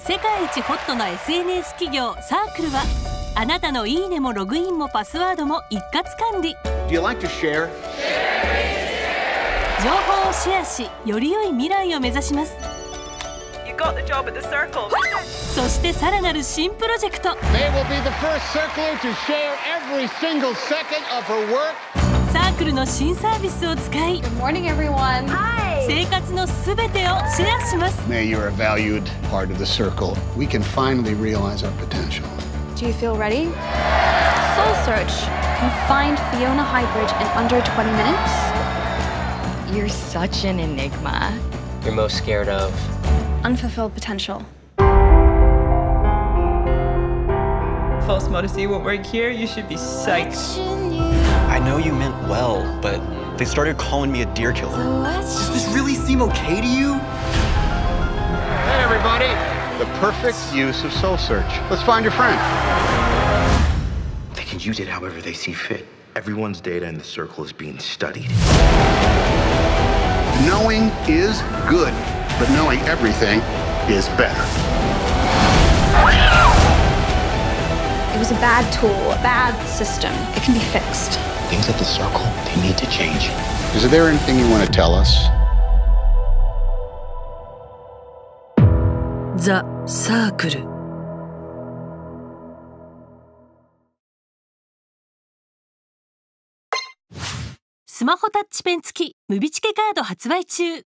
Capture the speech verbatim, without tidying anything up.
世界一ホットな エスエヌエス 企業サークルは、あなたのいいねもログインもパスワードも一括管理。 Do you like to share? 情報をシェアし、より良い未来を目指します。 You got the job at the circle. そしてさらなる新プロジェクト。 They will be the first circler to share every single second of her work. サークルの新サービスを使い、 Good morning, everyone. Hi. 生活のすべてをシェアします。 May you're a valued part of the circle. We can finally realize our potential. Do you feel ready? Soul Search can find Fiona Highbridge in under twenty minutes. You're such an enigma. You're most scared of? Unfulfilled potential. False modesty won't work here. You should be psyched. I know you meant well, but they started calling me a deer killer. Does this really seem okay to you? Hey, everybody. The perfect use of Soul Search. Let's find your friend. They can use it however they see fit. Everyone's data in the circle is being studied. Knowing is good, but knowing everything is better. It was a bad tool, a bad system. It can be fixed. Things at the circle, they need to change. Is there anything you want to tell us? ザ・サークル。スマホタッチペン付きムビチケカード発売中。